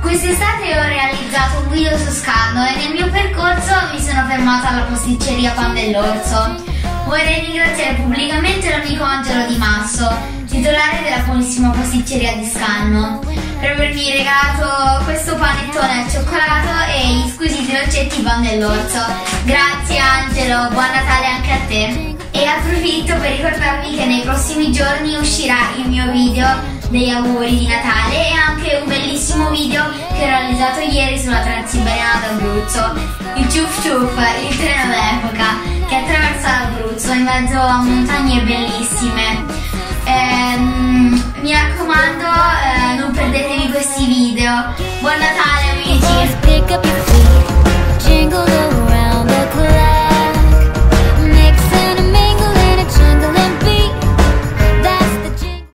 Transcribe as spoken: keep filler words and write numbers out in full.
Quest'estate ho realizzato un video su Scanno e nel mio percorso mi sono fermata alla posticceria Pan dell'Orso. Vorrei ringraziare pubblicamente l'amico Angelo Di Masso, titolare della buonissima pasticceria di Scanno, per avermi regalato questo panettone al cioccolato e gli squisiti dolcetti Pan dell'Orso. Grazie Angelo, buon Natale anche a te! E approfitto per ricordarvi che nei prossimi giorni uscirà il mio video degli auguri di Natale e anche un bellissimo video che ho realizzato ieri sulla Transiberiana d'Abruzzo, il Ciuf Ciuf, il treno d'epoca che attraversa l'Abruzzo in mezzo a montagne bellissime. Ehm,